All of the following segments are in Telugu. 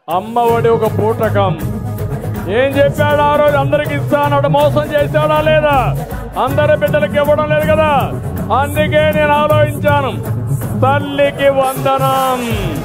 అమ్మఒడి ఒక పూటకం ఏం చెప్పాడు ఆ రోజు అందరికి ఇస్తానన్నాడు మోసం చేశాడా లేదా అందరి బిడ్డలకి ఇవ్వడం లేదు కదా అందుకే నేను ఆలోచించాను తల్లికి వందనం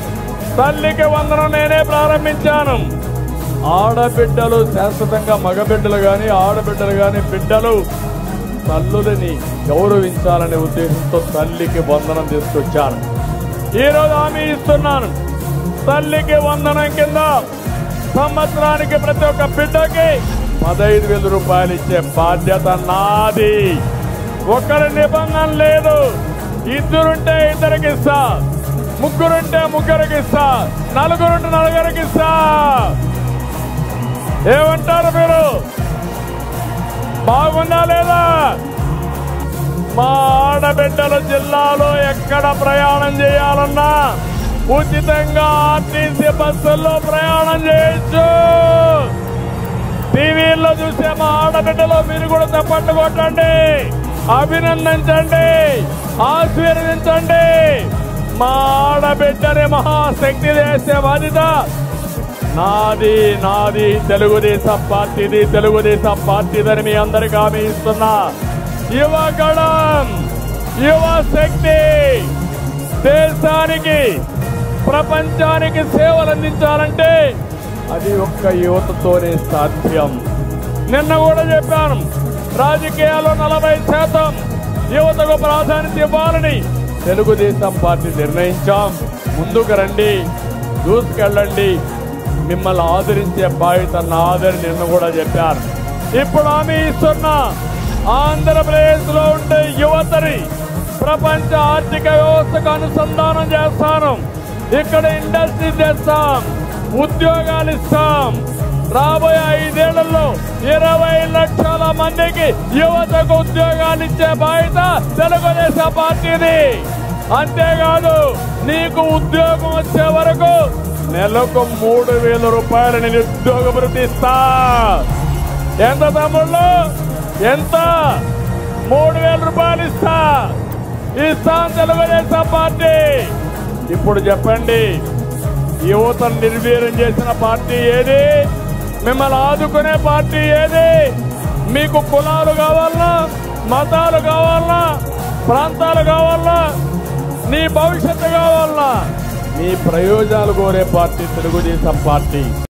నేనే ప్రారంభించాను ఆడబిడ్డలు శాశ్వతంగా మగబిడ్డలు గాని ఆడబిడ్డలు గాని బిడ్డలు తల్లులని గౌరవించాలనే ఉద్దేశంతో తల్లికి వందనం తీసుకొచ్చాను ఈరోజు హామీ ఇస్తున్నాను తల్లికి వందనం కింద సంవత్సరానికి ప్రతి ఒక్క బిడ్డకి 15,000 రూపాయలు ఇచ్చే బాధ్యత నాది ఒకరి నిబంధన లేదు ఇద్దరుంటే ఇద్దరికి ఇస్తా ముగ్గురుంటే ముగ్గురికి ఇస్తా నలుగురుంటే నలుగురికి ఇస్తా ఏమంటారు మీరు బాగుందా లేదా మా ఆడబిడ్డలు జిల్లాలో ఎక్కడ ప్రయాణం చేయాలన్నా ఉచితంగా ఆర్టీసీ బస్సుల్లో ప్రయాణం చేయొచ్చు టీవీల్లో చూసే మా ఆడబిడ్డలు మీరు కూడా చప్పట్లు కొట్టండి అభినందించండి ఆశీర్వదించండి మా ఆడబిడ్డని మహాశక్తి చేసే బాధ్యత నాది తెలుగుదేశం పార్టీదని మీ అందరికీ హామీ ఇస్తున్నా యువగళం యువ శక్తి దేశానికి ప్రపంచానికి సేవలు అందించాలంటే అది ఒక్క యువతతోనే సాధ్యం నిన్న కూడా చెప్పాను రాజకీయాల్లో 40% యువతకు ప్రాధాన్యత ఇవ్వాలని తెలుగుదేశం పార్టీ నిర్ణయించాం ముందుకు రండి దూసుకెళ్ళండి మిమ్మల్ని ఆదరించే బాధ్యత నాదని నిన్న కూడా చెప్పారు ఇప్పుడు హామీ ఇస్తున్నా ఆంధ్రప్రదేశ్ లో ఉండే యువతని ప్రపంచ ఆర్థిక వ్యవస్థకు అనుసంధానం చేస్తాను ఇక్కడ ఇండస్ట్రీ చేస్తాం ఉద్యోగాలు ఇస్తాం రాబోయే 5 ఏళ్లలో 20 లక్షల మందికి యువతకు ఉద్యోగాలు ఇచ్చే బాధ్యత తెలుగుదేశం పార్టీది అంతేకాదు నీకు ఉద్యోగం వచ్చే వరకు నెలకు 3,000 రూపాయలు నిరుద్యోగ భృతి ఇస్తా ఎంత తమ్ముళ్ళు ఎంత 3,000 రూపాయలు ఇస్తాం తెలుగుదేశం పార్టీ ఇప్పుడు చెప్పండి యువతను నిర్వీర్యం చేసిన పార్టీ ఏది మిమ్మల్ని ఆదుకునే పార్టీ ఏది మీకు కులాలు కావాలన్నా మతాలు కావాలన్నా ప్రాంతాలు కావాలన్నా నీ భవిష్యత్తు కావాలన్నా నీ ప్రయోజనాలు కోరే పార్టీ తెలుగుదేశం పార్టీ